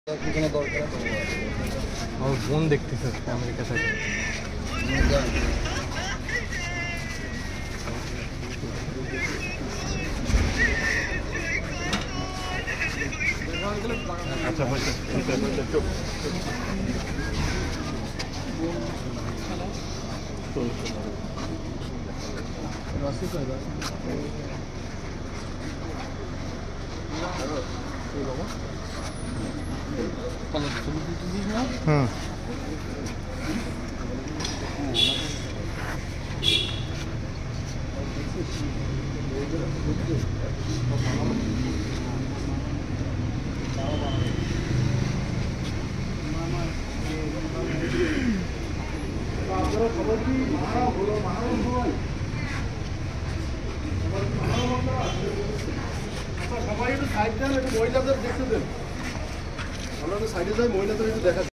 আমার বোন দেখতেছে আমেরিকা থেকে। আচ্ছা হুম সবাই একটু সাইড দেন, একটু মহিলাদের দেখতে দেন। আমরা সাইডে যাই, মহিলাদের একটু দেখা